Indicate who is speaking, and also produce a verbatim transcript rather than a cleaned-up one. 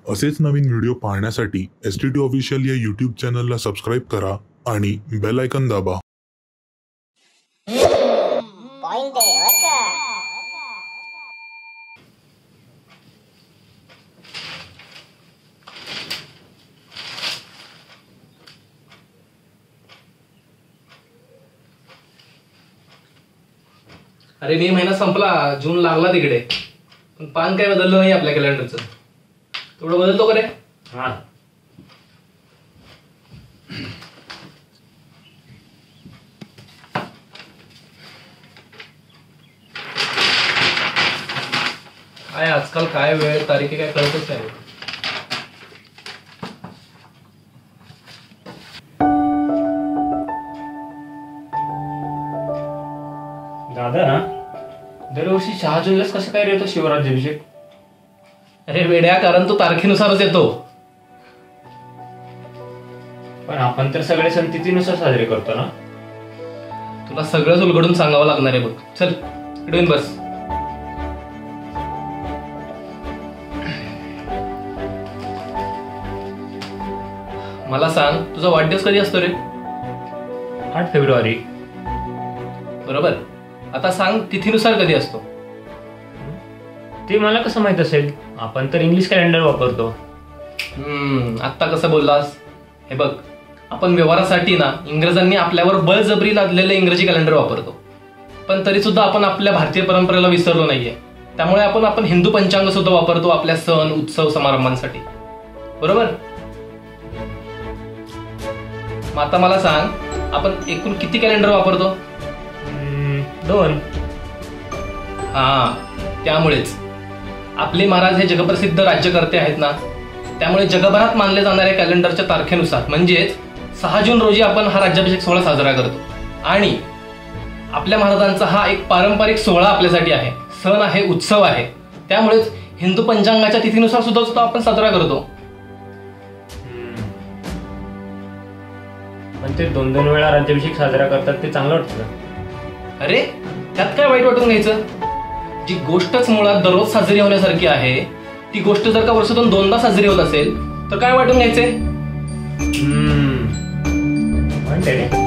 Speaker 1: असेच नवीन व्हिडिओ पाहण्यासाठी एस टी टी ऑफिशियल या यूट्यूब चॅनलला सबस्क्राईब करा आणि बेल आयकॉन दाबा.
Speaker 2: पॉइंट आहे बरं का.
Speaker 3: अरे मे महिना संपला, जून लागला तिकडे, पण पान काय बदललं नाही आपल्या कॅलेंडरचं. तेवढं बदलतो का रे?
Speaker 4: हा
Speaker 3: काय आजकाल काय वेळ तारीख काय कळतच नाही.
Speaker 4: दादा ना दरवर्षी सहा जूनलाच कसं काय येतो शिवराज्याभिषेक?
Speaker 3: अरे वेड्या, कारण तो तारखेनुसारच येतो.
Speaker 4: पण आपण तर सगळे सण तिथीनुसार साजरे करतो ना.
Speaker 3: तुला सगळंच उलगडून सांगावं लागणार आहे बघ. चल इकडे येऊन बस. मला सांग, तुझा वाढदिवस कधी असतो रे?
Speaker 4: आठ फेब्रुवारी.
Speaker 3: बरोबर. आता सांग तिथीनुसार कधी असतो?
Speaker 4: ते मला कसं माहित असेल? आपण तर इंग्लिश कॅलेंडर वापरतो.
Speaker 3: हम्म आत्ता कसं बोललास? हे बघ, आपण व्यवहारासाठी ना इंग्रजांनी आपल्यावर बळजबरी लादलेलं इंग्रजी कॅलेंडर वापरतो, पण तरी सुद्धा आपण आपल्या भारतीय परंपरेला विसरलो नाहीये. त्यामुळे आपण आपण हिंदू पंचांग सुद्धा वापरतो आपल्या सण उत्सव समारंभांसाठी. बरोबर. मग आता मला सांग, आपण एकूण किती कॅलेंडर वापरतो?
Speaker 4: दोन.
Speaker 3: हा, त्यामुळेच आपले महाराज हे जगप्रसिद्ध राज्यकर्ते आहेत ना, त्यामुळे जगभरात मानले जाणाऱ्या कॅलेंडरच्या तारखेनुसार म्हणजेच सहा जून रोजी आपण हा राज्याभिषेक सोहळा साजरा करतो. आणि आपल्या महाराजांचा हा एक पारंपरिक सोहळा आपल्यासाठी आहे, सण आहे, उत्सव आहे. त्यामुळेच हिंदू पंचांगाच्या तिथीनुसार सुद्धा सुद्धा आपण साजरा करतो.
Speaker 4: पण ते दोन दोन वेळा राज्याभिषेक साजरा करतात, ते चांगलं वाटतं.
Speaker 3: अरे त्यात काय वाईट वाटून घ्यायचं? जी गोष्टच मुळात दररोज साजरी होण्यासारखी आहे, ती गोष्ट जर का वर्षातून दोनदा साजरी होत असेल तर काय वाटून घ्यायचे?
Speaker 4: हम्म म्हणते रे.